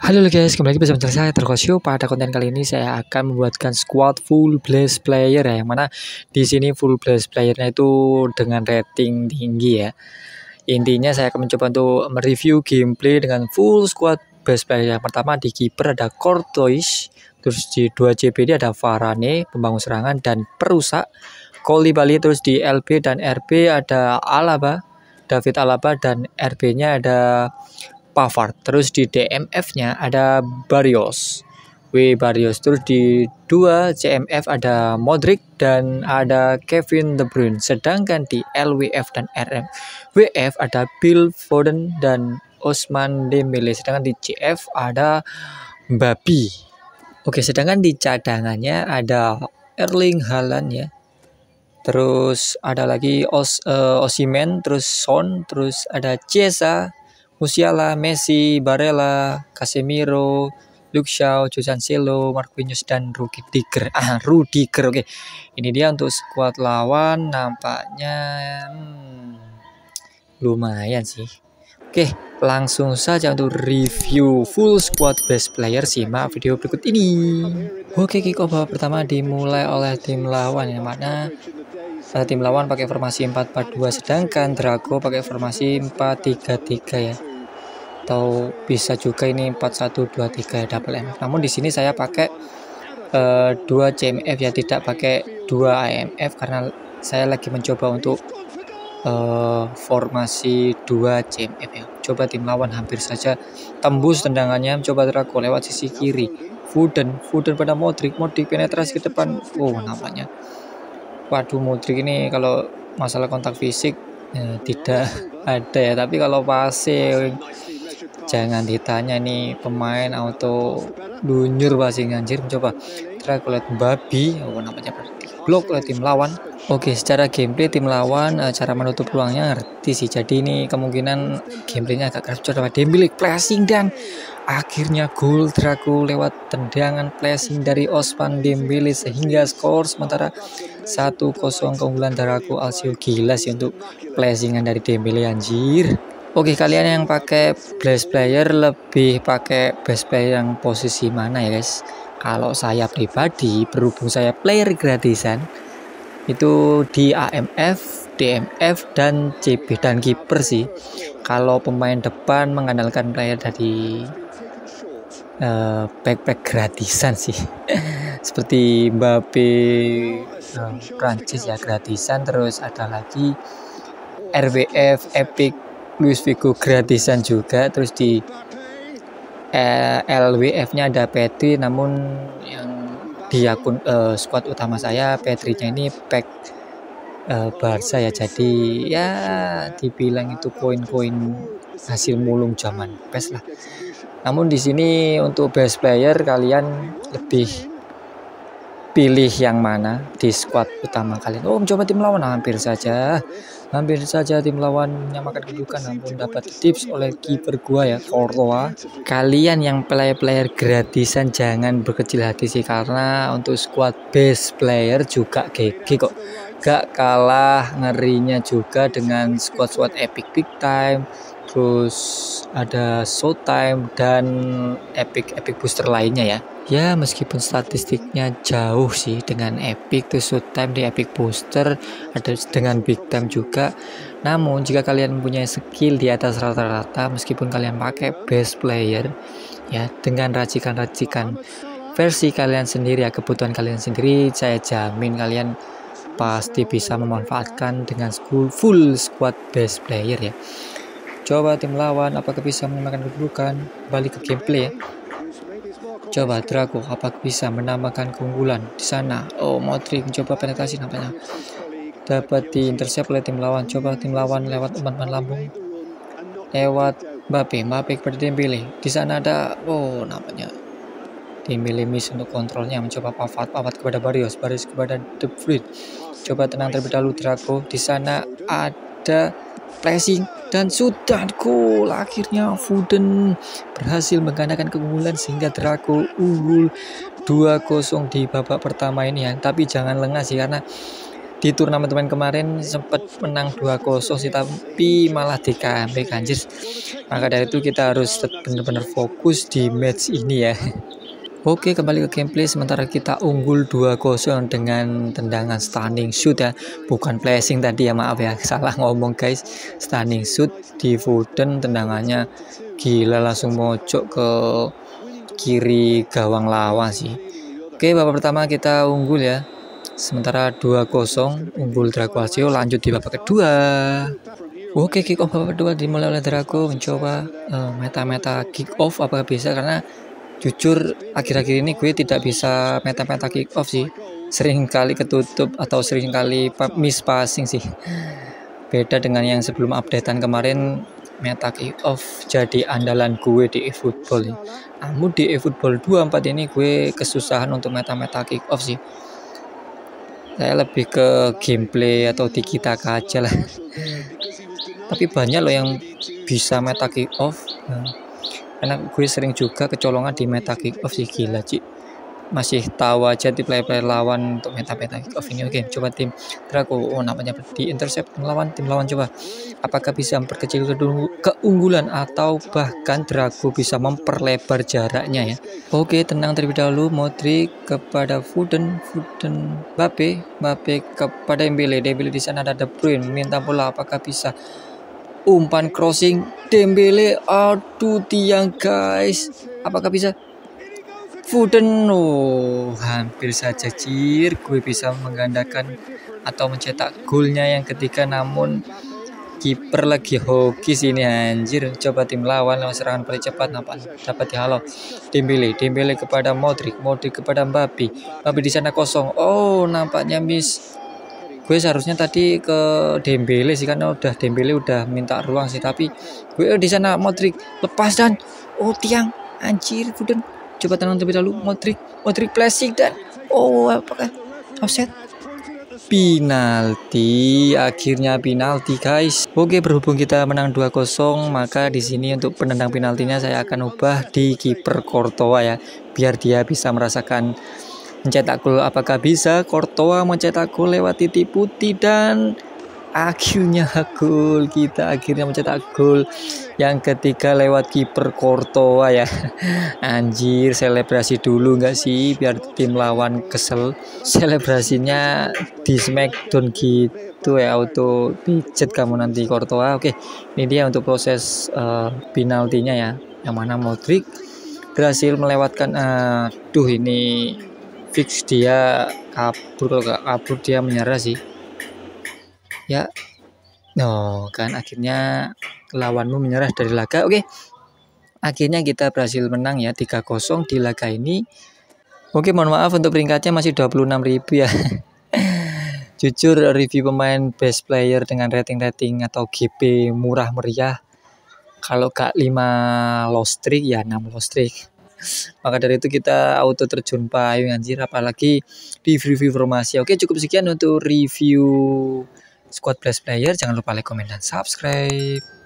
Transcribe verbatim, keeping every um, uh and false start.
Halo guys, kembali lagi bersama saya Terkosio. Pada konten kali ini saya akan membuatkan squad full blast player ya, yang mana di sini full blast playernya itu dengan rating tinggi ya. Intinya saya akan mencoba untuk mereview gameplay dengan full squad blast player. Yang pertama di kiper ada Courtois, terus di dua C B D ada Varane, pembangun serangan dan perusak. Koulibaly, terus di L B dan R B ada Alaba, David Alaba, dan R B-nya ada Pavard. Terus di D M F-nya ada Barrios, W Barrios. Terus di dua C M F ada Modric dan ada Kevin De Bruyne. Sedangkan di L W F dan R M W F ada Phil Foden dan Ousmane Dembele. Sedangkan di C F ada Mbappe. Oke, sedangkan di cadangannya ada Erling Haaland ya. Terus ada lagi Os, uh, Osimhen, terus Son, terus ada Chiesa, Musiala, Messi, Barella, Casemiro, Luke Shaw, Jadon Sancho, Marquinhos, dan Rudiger. Ah, Rudiger. Oke, ini dia untuk skuad lawan. Nampaknya hmm, lumayan sih. Oke, langsung saja untuk review full squad best player. Simak video berikut ini. Oke, kick off babak pertama dimulai oleh tim lawan, yang mana pada tim lawan pakai formasi empat empat dua, sedangkan Drago pakai formasi empat tiga tiga ya. Atau bisa juga ini empat satu dua tiga ya, double M F. Namun di sini saya pakai uh, dua C M F ya, tidak pakai dua A M F karena saya lagi mencoba untuk uh, formasi dua C M F ya. Coba tim lawan hampir saja tembus tendangannya, coba Drago lewat sisi kiri. Foden, Foden pada Modric, Modric penetrasi ke depan. Oh, nampaknya waduh, Modric ini kalau masalah kontak fisik ya, tidak ada ya, tapi kalau passing jangan ditanya nih, pemain auto lunyur passing anjir. Coba Drago lihat babi, oh namanya berarti blok oleh tim lawan. Oke, secara gameplay tim lawan cara menutup peluangnya ngerti sih, jadi ini kemungkinan gameplaynya agak keras. Coba Dembele flashing dan akhirnya gol Drago lewat tendangan flashing dari Ousmane Dembele sehingga skor sementara satu kosong keunggulan Drago Alsio. Gila sih untuk flashingan dari Dembele anjir. Oke, kalian yang pakai blast player lebih pakai best player yang posisi mana ya guys? Kalau saya pribadi, berhubung saya player gratisan, itu di A M F, D M F, dan C B dan kiper sih. Kalau pemain depan mengandalkan player dari uh, back-back gratisan sih. Seperti Mbappe, uh, Prancis ya gratisan. Terus ada lagi R W F, Epic, Luis Figo gratisan juga. Terus di uh, L W F-nya ada Pedri, namun yang di akun uh, squad utama saya Pedri-nya ini pack uh, Barca ya, jadi ya dibilang itu koin-koin hasil mulung zaman P E S lah. Namun di sini untuk best player kalian lebih pilih yang mana di squad utama kalian? Oh, mencoba tim lawan, hampir saja hampir saja tim lawan menyamakan kedudukan, namun dapat tips oleh kiper gua ya, Courtois. Kalian yang player-player gratisan jangan berkecil hati sih, karena untuk squad best player juga G G kok, gak kalah ngerinya juga dengan squad-squad Epic Big Time, terus ada Showtime dan Epic Epic Booster lainnya ya. Ya, meskipun statistiknya jauh sih dengan Epic, tuh Showtime di Epic Booster ada dengan Big Time juga. Namun jika kalian mempunyai skill di atas rata-rata, meskipun kalian pakai best player ya, dengan racikan-racikan versi kalian sendiri ya, kebutuhan kalian sendiri, saya jamin kalian pasti bisa memanfaatkan dengan full, full squad best player ya. Coba tim lawan apakah bisa menyamakan kedudukan? Balik ke gameplay ya. Coba Drago apakah bisa menambahkan keunggulan di sana? Oh, Modric mencoba penetrasi, nampaknya dapat diintercept oleh tim lawan. Coba tim lawan lewat umpan lambung, lewat Mbappe, Mbappe kepada Dembele. Di sana ada, oh nampaknya Dembele miss untuk kontrolnya. Mencoba Pavard, Pavard kepada Barrios, Barrios kepada De Bruyne. Coba tenang terlebih dahulu Drago. Di sana ada flashing dan sudah gol. Akhirnya Foden berhasil menggandakan keunggulan sehingga Drago unggul dua kosong di babak pertama ini ya. Tapi jangan lengah sih, karena di turnamen teman kemarin sempat menang dua kosong sih, tapi malah di comeback anjir. Maka dari itu kita harus benar-benar fokus di match ini ya. Oke, kembali ke gameplay. Sementara kita unggul dua kosong dengan tendangan stunning shoot ya, bukan flashing tadi ya, maaf ya, salah ngomong guys. Stunning shoot di Foden, tendangannya gila, langsung mojok ke kiri gawang lawan sih. Oke, babak pertama kita unggul ya. Sementara dua kosong unggul Draco Asio, lanjut di babak kedua. Oke, kick off babak kedua dimulai oleh Draco, mencoba meta-meta uh, kick off apakah bisa, karena jujur akhir-akhir ini gue tidak bisa meta-meta kick off sih, sering kali ketutup atau sering kali miss passing sih. Beda dengan yang sebelum updatean kemarin, meta kick off jadi andalan gue di eFootball. Namun di eFootball dua puluh empat ini gue kesusahan untuk meta-meta kick off sih. Saya lebih ke gameplay atau tiki-taka aja lah. Tapi banyak loh yang bisa meta kick off. Nah, karena gue sering juga kecolongan di meta kick off sih, gila Ci. Masih tahu aja di player-player lawan untuk meta-meta kick off ini. Oke, coba tim Draco, oh namanya di intercept lawan tim lawan, coba apakah bisa memperkecil keunggulan atau bahkan Draco bisa memperlebar jaraknya ya. Oke, tenang terlebih dahulu. Modric kepada Foden, Foden Mbappe, Mbappe kepada Dembele, Dembele di sana ada De Bruyne minta bola, apakah bisa umpan crossing Dembele, aduh tiang guys, apakah bisa Foden? Oh, hampir saja cir gue bisa menggandakan atau mencetak golnya yang ketiga, namun kiper lagi hoki sini anjir. Coba tim lawan lewat serangan paling cepat, nampak dapat dihalau Dembele, Dembele kepada Modric, Modric kepada Mbappe, Mbappe di sana kosong, oh nampaknya miss. Gue seharusnya tadi ke Dembele sih, karena udah Dembele udah minta ruang sih, tapi gue di sana Modric lepas dan oh tiang anjir Foden. Coba tenang terlebih dahulu, Modric, Modric flashing dan oh apakah offset? Penalti, akhirnya penalti guys. Oke, berhubung kita menang dua kosong, maka di sini untuk penendang penaltinya saya akan ubah di kiper Courtois ya, biar dia bisa merasakan mencetak gol. Apakah bisa Courtois mencetak gol lewat titik putih, dan akhirnya gol, kita akhirnya mencetak gol yang ketiga lewat kiper Courtois ya. Anjir, selebrasi dulu nggak sih biar tim lawan kesel. Selebrasinya di smackdown gitu ya, auto pijet kamu nanti Courtois. Oke, ini dia untuk proses uh, penaltinya ya, yang mana Modric berhasil melewatkan. Aduh, uh, ini fix dia kabur, kalau kabur dia menyerah sih ya. No kan, akhirnya lawanmu menyerah dari laga. Oke, akhirnya kita berhasil menang ya tiga kosong di laga ini. Oke, mohon maaf untuk peringkatnya masih dua puluh enam ribu ya. Jujur review pemain best player dengan rating-rating atau G P murah meriah, kalau gak lima lost streak ya enam lost streak. Maka dari itu kita auto terjun payung anjir, apalagi di review formasi. Oke, cukup sekian untuk review squad best player. Jangan lupa like, comment, dan subscribe.